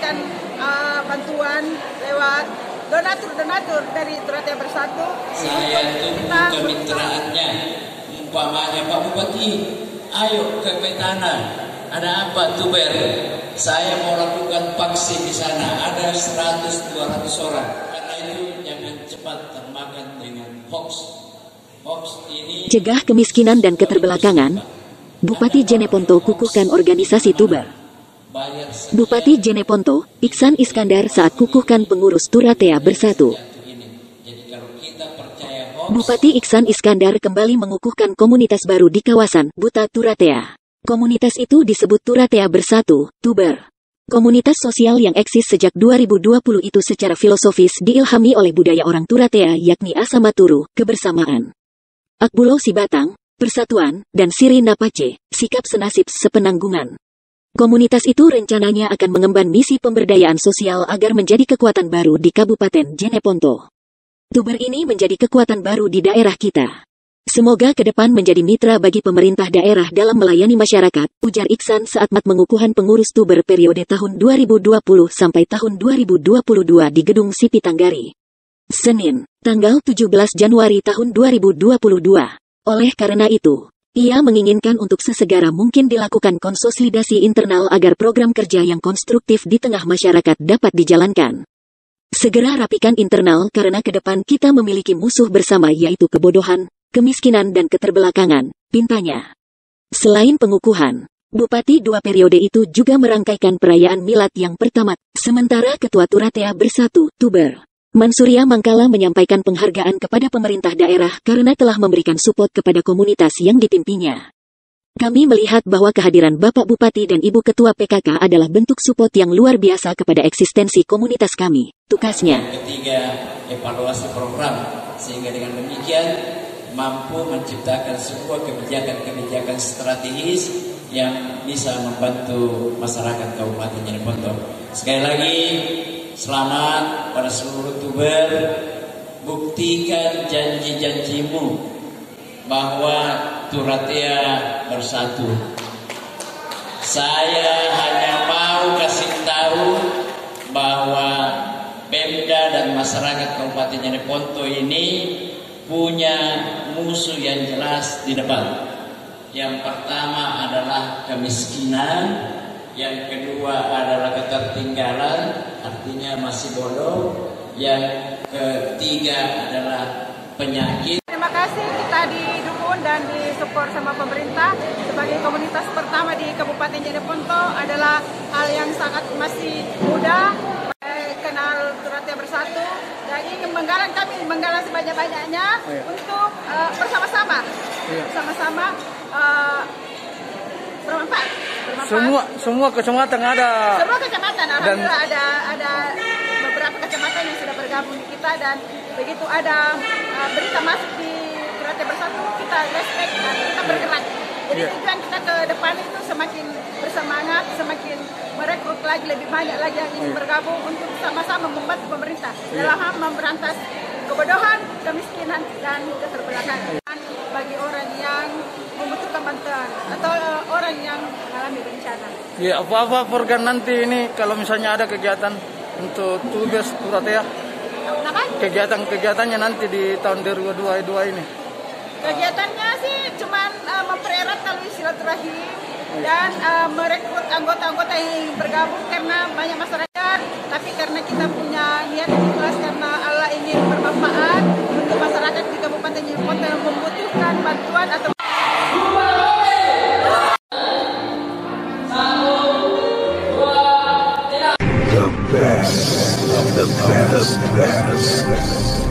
memberikan bantuan lewat donatur dari Turatea Bersatu. Saya tunggu kemitraannya. Umpamanya Pak Bupati, ayo ke Petana. Ada apa Tuber? Saya mau lakukan vaksin di sana. Ada 100-200 orang. Karena itu jangan cepat termakan dengan hoax. Hoax ini cegah kemiskinan dan keterbelakangan. Bupati Jeneponto kukuhkan organisasi Tuber. Bupati Jeneponto, Iksan Iskandar saat kukuhkan pengurus Turatea Bersatu. Bupati Iksan Iskandar kembali mengukuhkan komunitas baru di kawasan Buta Turatea. Komunitas itu disebut Turatea Bersatu, Tuber. Komunitas sosial yang eksis sejak 2020 itu secara filosofis diilhami oleh budaya orang Turatea yakni Asamaturu, kebersamaan. Akbulo Sibatang, persatuan, dan Siri Napace, sikap senasib sepenanggungan. Komunitas itu rencananya akan mengemban misi pemberdayaan sosial agar menjadi kekuatan baru di Kabupaten Jeneponto. Tuber ini menjadi kekuatan baru di daerah kita. Semoga ke depan menjadi mitra bagi pemerintah daerah dalam melayani masyarakat, ujar Iksan saat mengukuhan pengurus Tuber periode tahun 2020 sampai tahun 2022 di Gedung Sipi Tanggari. Senin, tanggal 17 Januari tahun 2022. Oleh karena itu, ia menginginkan untuk sesegera mungkin dilakukan konsolidasi internal agar program kerja yang konstruktif di tengah masyarakat dapat dijalankan. Segera rapikan internal karena ke depan kita memiliki musuh bersama yaitu kebodohan, kemiskinan dan keterbelakangan, pintanya. Selain pengukuhan, Bupati 2 periode itu juga merangkaikan perayaan milad yang pertama, sementara Ketua Turatea Bersatu, Tuber, Mansurya Mangkala menyampaikan penghargaan kepada pemerintah daerah karena telah memberikan support kepada komunitas yang dipimpinnya. Kami melihat bahwa kehadiran Bapak Bupati dan Ibu Ketua PKK adalah bentuk support yang luar biasa kepada eksistensi komunitas kami, tukasnya. Ketiga, evaluasi program, sehingga dengan demikian mampu menciptakan sebuah kebijakan-kebijakan strategis yang bisa membantu masyarakat Kabupaten Jeneponto. Sekali lagi, selamat pada seluruh Tuber. Buktikan janji-janjimu bahwa Turatea Bersatu. Saya hanya mau kasih tahu bahwa Pemda dan masyarakat Kabupaten Jeneponto ini punya musuh yang jelas di depan. Yang pertama adalah kemiskinan, yang kedua adalah ketertinggalan, artinya masih bodoh, yang ketiga adalah penyakit. Terima kasih kita didukung dan disupport sama pemerintah. Sebagai komunitas pertama di Kabupaten Jeneponto adalah hal yang sangat masih muda. Kenal Turatea Bersatu dan ingin menggalang sebanyak-banyaknya untuk bersama-sama bermanfaat. Semua kecamatan ada. Semua kecamatan, alhamdulillah ada beberapa kecamatan yang sudah bergabung di kita dan begitu ada berita masuk di Turatea Bersatu kita respect dan kita bergerak. Jadi tujuan kita ke depan itu semakin bersemangat, semakin merekrut lagi lebih banyak lagi yang ingin bergabung untuk sama-sama membantu pemerintah dalam hal memberantas kebodohan, kemiskinan dan keterbelakangan bagi orang yang membutuhkan bantuan atau orang yang mengalami bencana. Ya, apa program nanti ini kalau misalnya ada kegiatan untuk Tuber Turatea? Kegiatannya nanti di tahun 2022 ini? Kegiatannya sih cuman mempererat tali silaturahim dan merekrut anggota-anggota yang bergabung karena banyak masyarakat, tapi karena kita punya niat yang ikhlas karena Allah ingin bermanfaat untuk masyarakat di Kabupaten Jeneponto yang membutuhkan bantuan atau the best of the best.